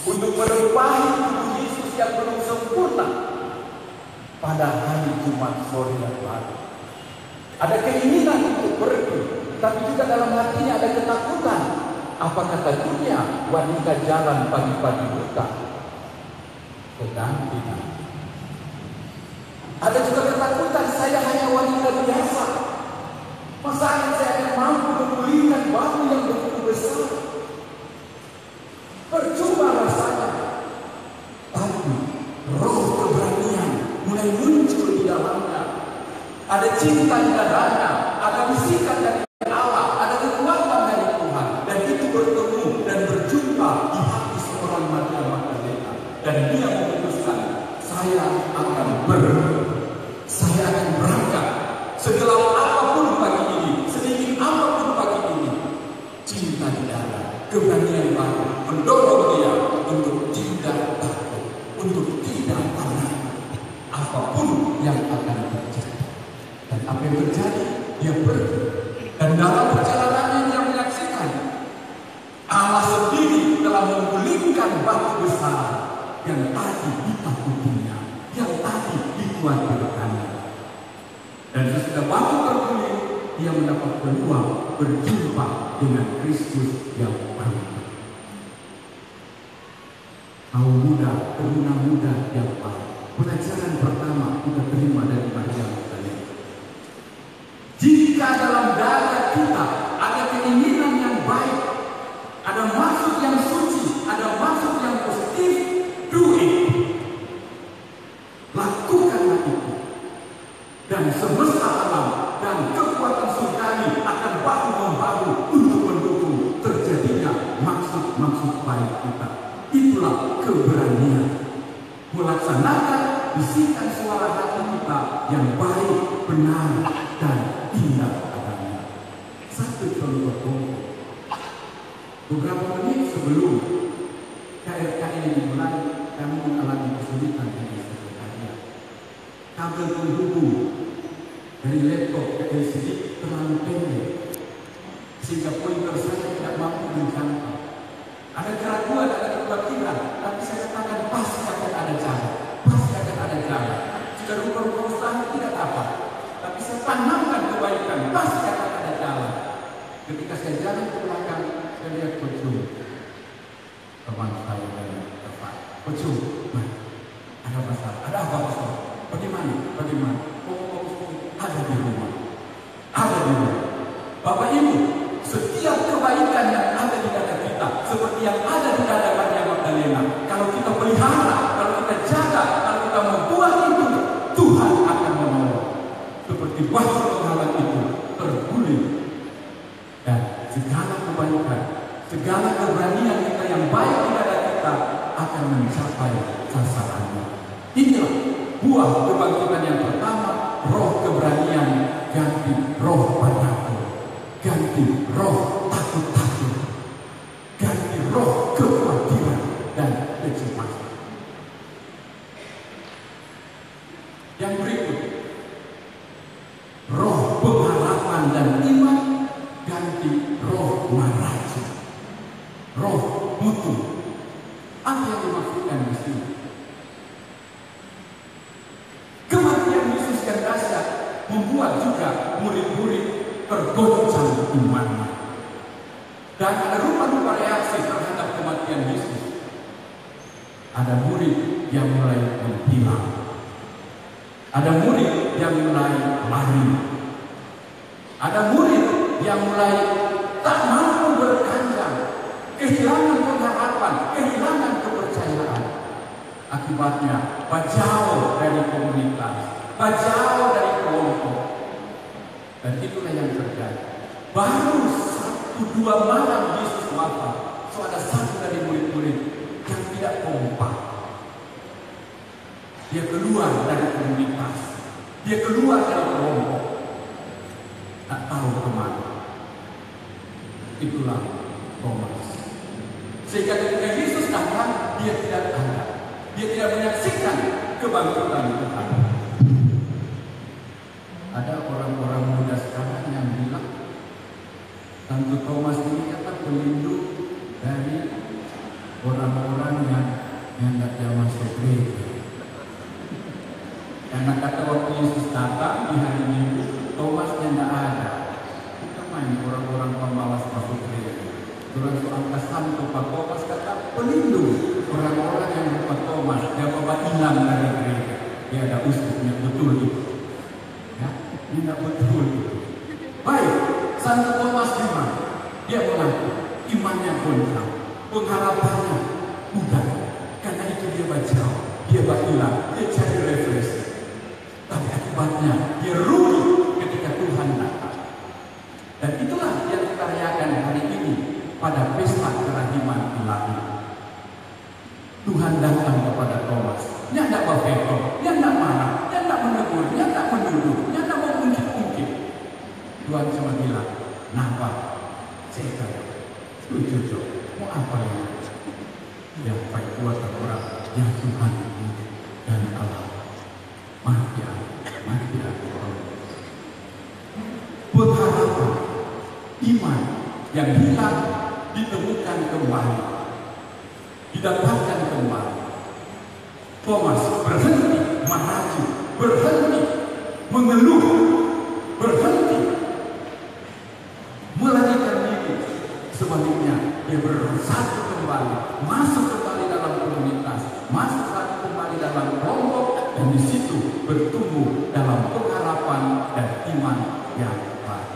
untuk menempahi tubuh Yesus yang belum sempurna pada hari Jumat sore yang baru. Ada keinginan untuk pergi, tapi juga dalam hatinya ada ketakutan. Apakah takutnya wanita jalan pagi-pagi buta? Sedang tidak. Ada juga ketakutan, saya hanya wanita biasa. Masa saya akan mampu memulihkan batu yang begitu besar? Percuma rasanya. Tapi roh keberanian mulai muncul di dalamnya. Ada cinta di dadanya, ada bisikan dari Allah, ada kekuatan dari Tuhan, dan itu bertemu dan berjumpa di hati seorang Maria Magdalena. Dan dia memutuskan, saya akan berangkat. Segelap apapun pagi ini, sedikit apapun pagi ini, cinta di dada, keberanian baru mendorong dia untuk tidak takut, untuk tidak panik apapun yang akan terjadi. Dan apa yang terjadi, dia pergi. Dan dalam perjalanannya dia menyaksikan Allah sendiri telah menggulingkan batu besar yang tadi ditakutinya, yang tadi dikhawatirkannya. Dan sesudah batu terguling, dia mendapat peluang berjumpa dengan Kristus yang baru. Kaum muda, pemuda muda yang baik. Pelajaran pertama kita terima dari Maria Magdalena. Jika dalam dada kita ada keinginan yang baik, ada maksud yang suci, ada maksud yang positif, do it. Lakukanlah itu. Dan semesta alam dan kekuatan surgawi akan bahu-membahu untuk mendukung terjadinya maksud-maksud baik kita. Itulah keberanian. Melaksanakan bisikan suara hati kita yang baik, benar, dan indah adanya. Satu contoh, beberapa menit sebelum KRK ini dimulai, kami mengalami kesulitan dengan sebenarnya. Kabel penghubung dari laptop ke LCD terlalu pendek, sehingga pointer saya tidak mampu menjangkau. Ada keraguan, ada kekhawatiran, tapi saya katakan pasti akan ada jalan, pasti akan ada jalan. Jika rupa-rupa usaha tidak apa, tapi saya tanamkan kebaikan, pasti akan ada jalan. Ketika saya jalan ke belakang, saya lihat Pecung, teman saya dari tempat. Pecung, ada masalah, ada apa masalah? Bagaimana? Oh, ada di rumah, ada di rumah. Bapak Ibu, setiap kebaikan yang ada di dada kita, seperti yang ada di dada Maria Magdalena, kalau kita pelihara, kalau kita jaga, kalau kita membuat itu, Tuhan akan menolong. Seperti batu penghalang itu terguling, dan segala kebaikan, segala keberanian kita yang baik di dada kita akan mencapai sasarannya. Inilah buah kebangkitan yang pertama, roh keberanian ganti roh penakut, ganti roh takut-takut, ganti roh kekhawatiran dan kecemasan. Yang berikut, roh pengharapan dan iman ganti roh maraji, roh mutu. Apa yang dimaksudkan di sini? Kematian Yesus yang dahsyat membuat juga murid-murid tergoncang imannya. Dan ada rupa-rupa reaksi terhadap kematian Yesus. Ada murid yang mulai menghilang. Ada murid yang mulai lari. Ada murid yang mulai tak mampu berkanjang, kehilangan pengharapan, kehilangan kepercayaan. Akibatnya jauh dari komunitas, jauh dari kelompok. Dan itulah yang terjadi. Baru 1-2 malam Yesus wafat, so ada satu dari murid-murid yang tidak kompak. Dia keluar dari komunitas, dia keluar dari kelompok, tak tahu kemana. Itulah Thomas. Sehingga ketika Yesus datang, dia tidak ada. Dia tidak menyaksikan kebangkitan Tuhan. Ada orang-orang muda sekarang yang bilang, Santo Thomas ini kata pelindung dari orang-orang yang Bapak Thomas kata pelindung orang-orang yang Bapak Thomas, dia Bapak hilang dari gereja. Dia ada usupnya betul itu. Ya, ini tidak betul itu. Baik, Santo Thomas gimana? Dia mengaku imannya goncang, pengharapannya mudah. Karena itu dia baca, dia hilang, dia cari refleksi. Tapi akibatnya dia rugi ketika Tuhan datang. Dan itulah yang kita rayakan hari ini pada pesta kerahiman ilahi. Tuhan datang kepada Thomas. Dia tidak berveto, dia tidak marah, dia tidak menegur, dia tidak menuduh, dia tidak mengungkit-ungkit. Tuhan cuma bilang, "Napa? Saya kata, setuju, mau apa ya? Yang baik buat orang yang Tuhan ini dan Allah. Mati ya. Pengharapan, iman yang hilang ditemukan kembali, didapatkan kembali. Thomas berhenti maju, berhenti mengeluh, berhenti melarikan diri. Sebaliknya dia bersatu kembali, masuk kembali dalam komunitas, masuk kembali dalam kelompok, dan di situ bertumbuh dalam pengharapan dan iman yang baik.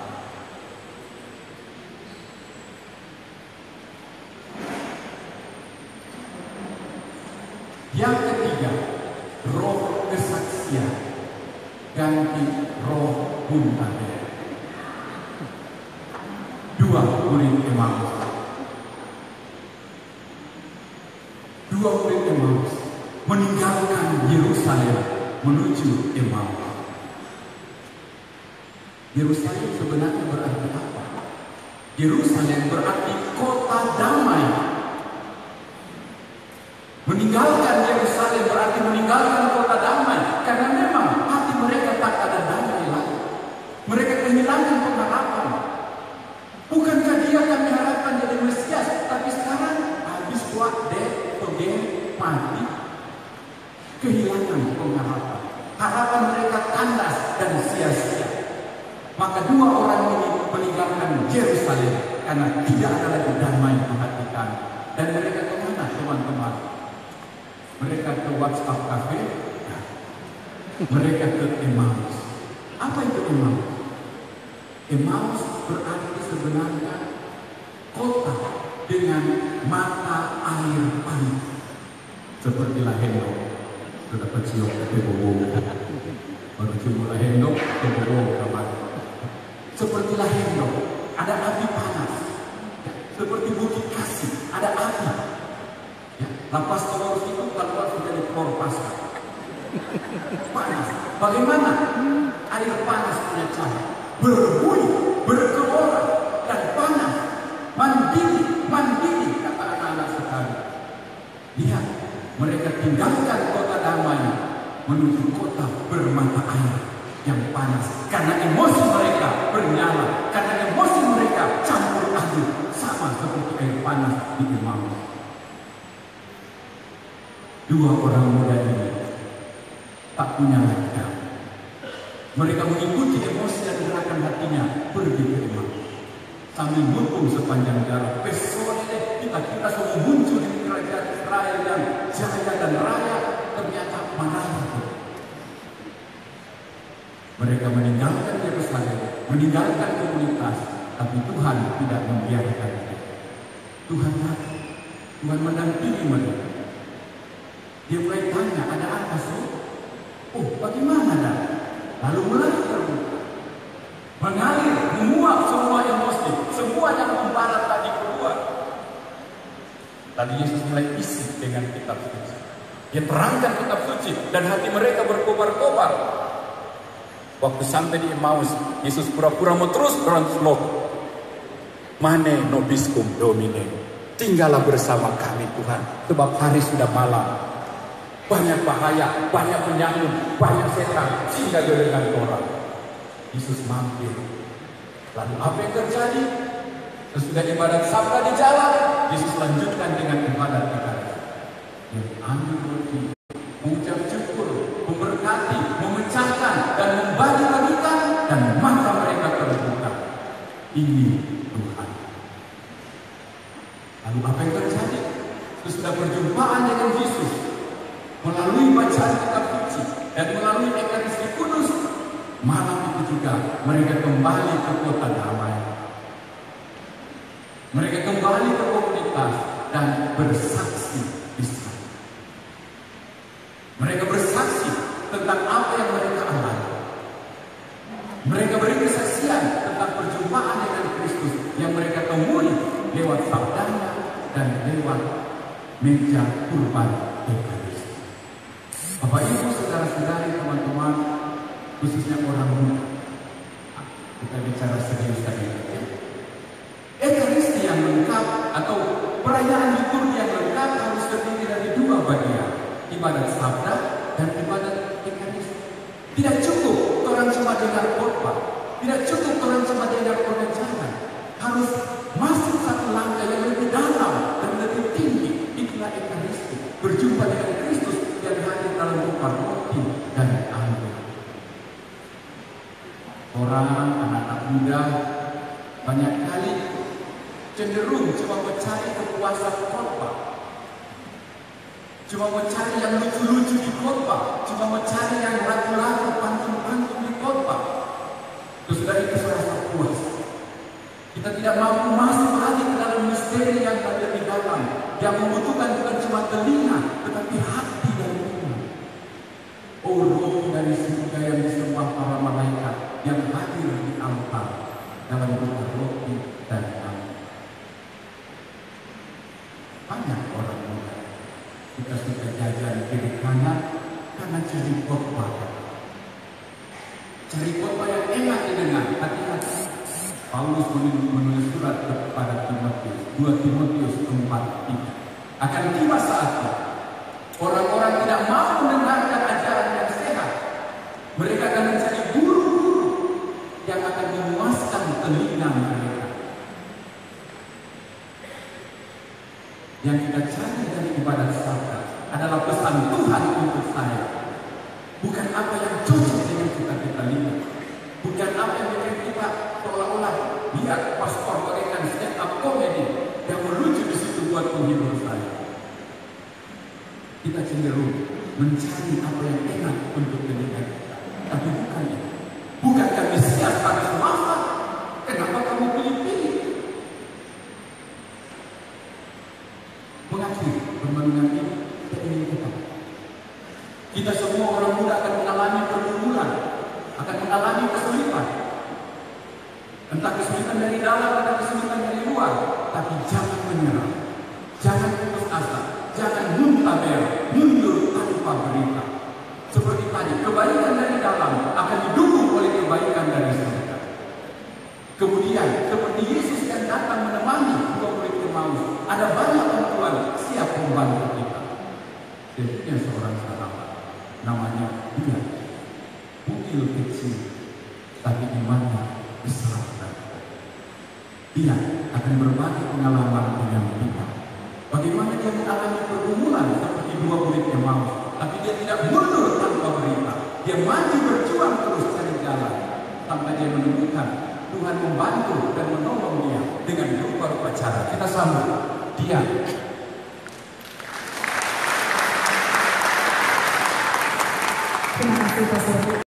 Yang ketiga, roh kesaksian ganti roh buntaber. Dua murid Emmaus meninggalkan Yerusalem menuju Emmaus. Yerusalem sebenarnya berarti apa? Yerusalem berarti kota damai. Meninggalkan Yerusalem berarti meninggalkan kota damai, karena memang hati mereka tak ada damai lagi. Mereka kehilangan pengharapan. Bukankah dia kami harapkan jadi Mesias, tapi sekarang habis buat mati, kehilangan pengharapan. Harapan mereka kandas dan sia-sia. Maka dua orang ini meninggalkan Yerusalem karena tidak ada lagi damai di hati kami. Dan mereka kemana, teman-teman? Mereka ke WhatsApp cafe, mereka ke Emmaus. Apa itu Emmaus? Emmaus berarti sebenarnya kota dengan mata air panas. Seperti Lahendo, sudah kecil ke Bobo, baru cuma Lahendo ke Bobo kawan. Seperti Lahendo, ada api panas. Seperti Bukit Kasih, ada api. Ya, lapas telur itu keluar menjadi telur pasar. Panas. Bagaimana? Air panas punya cahaya, berbuih, bergelora dan panas. Mandiri, kata anak-anak sekali. Lihat, mereka tinggalkan kota damai menuju kota bermata air yang panas. Karena emosi mereka bernyala, karena emosi mereka campur aduk, sama seperti air panas di Emmaus. Dua orang muda ini tak punya lagi damai. Mereka mengikuti emosi dan gerakan hatinya pergi ke Emmaus. Sambil mutung sepanjang jalan, besok kita semua muncul di kerajaan Israel yang jaya dan raya, ternyata mana itu. Mereka meninggalkan Yerusalem, meninggalkan komunitas, tapi Tuhan tidak membiarkan mereka. Tuhan mendampingi mereka. Dia mulai tanya, ada apa sih? Oh, bagaimana dah? Lalu mulai terbuka, mengalir, menguap semua emosi, semua yang membarat tadi keluar. Tadi Yesus mulai isi dengan kitab suci. Dia terangkan kitab suci dan hati mereka berkobar-kobar. Waktu sampai di Emmaus, Yesus pura-pura mau terus translate. Mane nobiscum domine. Tinggallah bersama kami Tuhan, sebab hari sudah malam. Banyak bahaya, banyak penyakit, banyak setan, sehingga dengan orang. Yesus mampir. Lalu apa yang terjadi? Sesudah ibadat sabda di jalan, Yesus lanjutkan dengan ibadat ibadat. Dia ambil roti, mengucap syukur, memberkati, memecahkan dan membagi-bagikan, dan mata mereka terbuka. Ini Tuhan. Lalu apa yang yang terjadi sesudah perjumpaan dengan Yesus melalui bacaan kitab suci dan melalui Ekaristi Kudus, malam itu juga mereka kembali ke kota damai. Mereka kembali ke komunitas dan bersaksi di sana. Mereka bersaksi tentang apa yang mereka alami. Mereka beri kesaksian tentang perjumpaan dengan Kristus yang mereka temui lewat sabdanya dan lewat meja kurban Ekaristi. Bapak Ibu, saudara-saudari, teman-teman, khususnya orang muda, kita bicara serius tadi. Ekaristi yang lengkap atau perayaan liturgi yang lengkap harus terdiri dari dua bagian, ibadat sabda dan ibadat Ekaristi. Tidak cukup orang cuma dengar khotbah, tidak cukup orang cuma dengar pengajaran, harus masuk satu langkah yang lebih dalam dan lebih tinggi. Itulah Ekaristi, berjumpa dengan Kristus yang hadir dalam rupa roti dan anggur. Orang, anak-anak muda banyak kali cenderung cuma mencari kepuasan khotbah, cuma mencari yang lucu-lucu di khotbah, cuma mencari yang lagu-lagu pantun-pantun di khotbah. Sudah itu serasa puas. Kita tidak mampu masuk lagi ke dalam misteri yang ada di dalam, yang membutuhkan bukan cuma telinga, tetapi hati dan iman. Oh, roti dari surga yang disembah para malaikat yang hadir di altar dalam bentuk roti dan anggur. Banyak orang muda kita suka jajan kiri kanan karena cari khotbah. Cari khotbah yang enak didengar. Hati-hati. Paulus menulis surat kepada Timotius, 2 Timotius 4:3. Akan tiba saatnya orang-orang tidak mau mendengarkan ajaran yang sehat. Mereka akan mencari guru-guru yang akan memuaskan telinga mereka. Yang kita cari dari ibadat sabda adalah pesan Tuhan untuk saya. Bukan apa yang cocok dengan kita lihat. Bukan apa yang bikin kita seolah-olah lihat paspor bagaikan stand up comedy yang melucu di situ buat menghibur saya. Kita cenderung mencari apa yang enak untuk telinga kita. Tapi bukan itu. Bukankah Mesias pada semasa? Kenapa kamu pilih-pilih? Mengakhiri permenungan ini, saya ingin katakan, kita semua orang muda akan mengalami pergumulan, akan mengalami kesulitan. Entah kesulitan dari dalam atau kesulitan dari luar, tapi jangan menyerah, jangan putus asa, jangan mundur tanpa berita. Seperti tadi, kebaikan dari dalam akan didukung oleh kebaikan dari surga. Kemudian, seperti Yesus yang datang menemani 2 murid Emmaus, ada banyak perempuan siap membantu kita. Jadi seorang sahabat, namanya dia, bukil kecil, tapi imannya besar. Dia akan berbagi pengalaman dengan kita. Bagaimana dia mengalami pergumulan seperti 2 murid Emmaus, tapi dia tidak mundur tanpa berita. Dia maju berjuang terus cari jalan sampai dia menemukan Tuhan membantu dan menolong dia dengan rupa-rupa cara. Kita sambut dia. Terima kasih Pastor.